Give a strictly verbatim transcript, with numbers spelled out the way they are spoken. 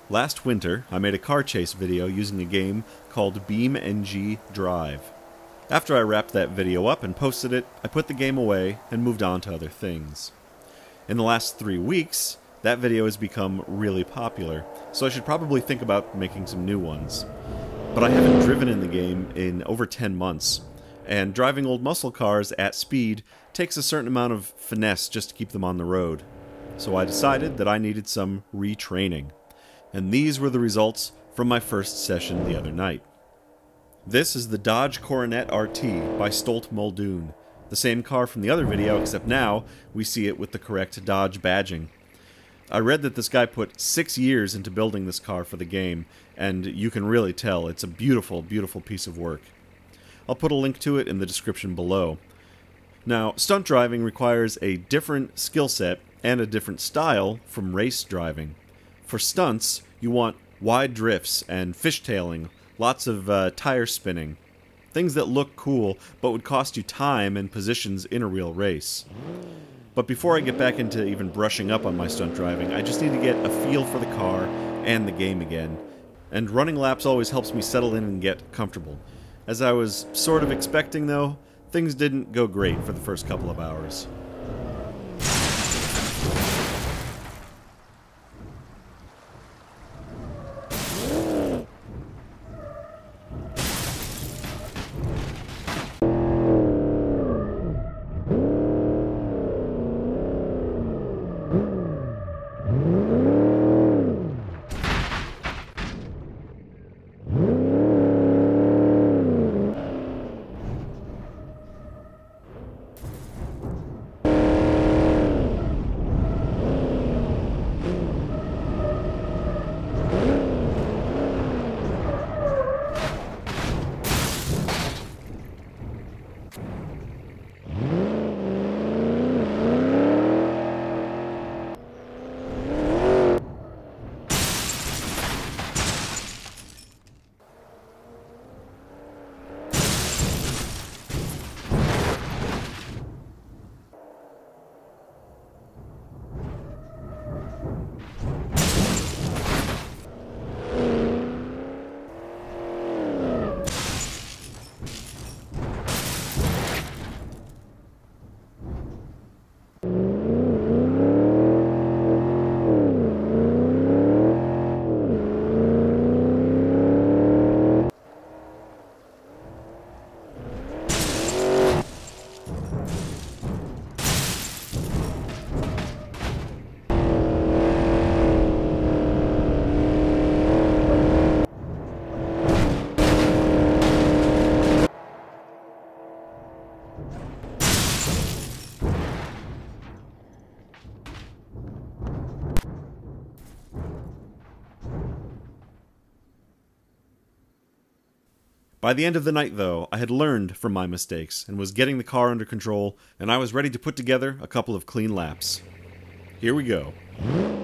Last winter, I made a car chase video using a game called BeamNG Drive. After I wrapped that video up and posted it, I put the game away and moved on to other things. In the last three weeks, that video has become really popular, so I should probably think about making some new ones. But I haven't driven in the game in over ten months, and driving old muscle cars at speed takes a certain amount of finesse just to keep them on the road. So I decided that I needed some retraining. And these were the results from my first session the other night. This is the Dodge Coronet R T by Stolt Muldoon, the same car from the other video, except now we see it with the correct Dodge badging. I read that this guy put six years into building this car for the game, and you can really tell it's a beautiful, beautiful piece of work. I'll put a link to it in the description below. Now, stunt driving requires a different skill set and a different style from race driving. For stunts, you want wide drifts and fishtailing, lots of uh, tire spinning. Things that look cool, but would cost you time and positions in a real race. But before I get back into even brushing up on my stunt driving, I just need to get a feel for the car and the game again. And running laps always helps me settle in and get comfortable. As I was sort of expecting, though, things didn't go great for the first couple of hours. By the end of the night, though, I had learned from my mistakes and was getting the car under control, and I was ready to put together a couple of clean laps. Here we go.